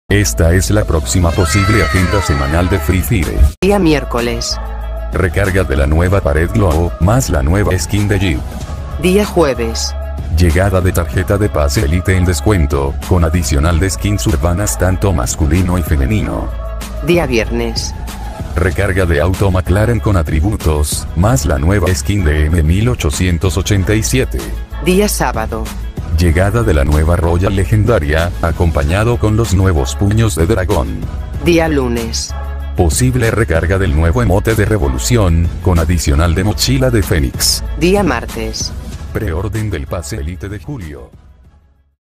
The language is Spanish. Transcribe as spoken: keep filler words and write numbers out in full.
Esta es la próxima posible agenda semanal de Free Fire. Día miércoles. Recarga de la nueva pared Glow, más la nueva skin de Jeep. Día jueves. Llegada de tarjeta de pase Elite en descuento, con adicional de skins urbanas tanto masculino y femenino. Día viernes. Recarga de auto McLaren con atributos, más la nueva skin de M mil ochocientos ochenta y siete. Día sábado. Llegada de la nueva Royal legendaria, acompañado con los nuevos puños de dragón. Día lunes. Posible recarga del nuevo emote de revolución, con adicional de mochila de Fénix. Día martes. Preorden del pase Elite de julio.